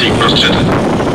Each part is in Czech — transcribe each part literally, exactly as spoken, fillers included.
donucovacích prostředků.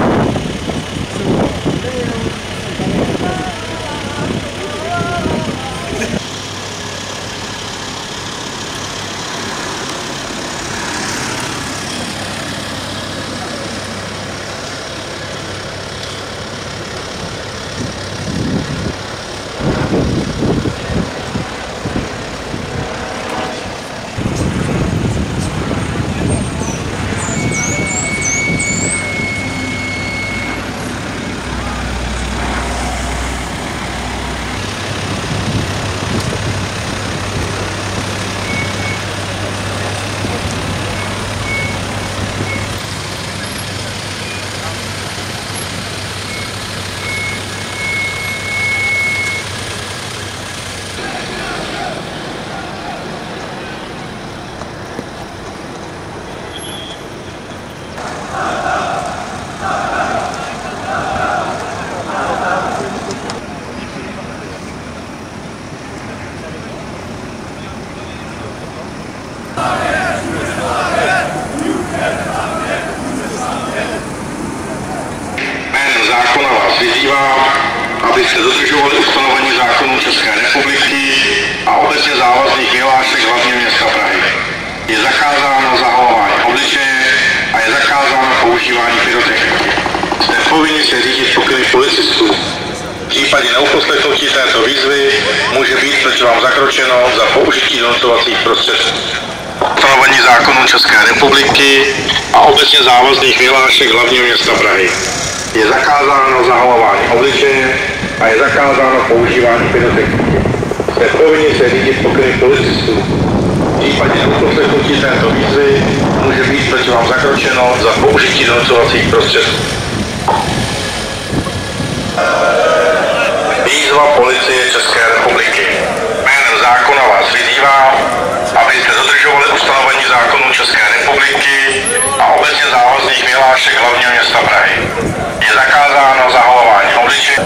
Abyste dodržovali ustanovení zákonů České republiky a obecně závazných vyhlášek hlavního města Prahy. Je zakázáno zahalování obličeje a je zakázáno používání pyrotechniky. Jste povinni se řídit pokyny policistů. V případě neuposlechnutí této výzvy může být proti vám zakročeno za použití donucovacích prostředků. Ustanovení zákonů České republiky a obecně závazných vyhlášek hlavního města Prahy. Je zakázáno zahalování obličeje a je zakázáno používání pyrotechniky. Jste povinni se řídit pokyny policistů. V případě neuposlechnutí této výzvy může být proti vám zakročeno za použití donucovacích prostředků. Výzva Policie České republiky. Jménem zákona vás vyzývám, abyste dodržovali ustanovení zákonů České republiky a obecně závazných vyhlášek hlavního města Prahy. Je zakázáno zahalování obličeje.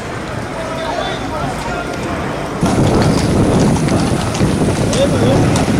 Thank you.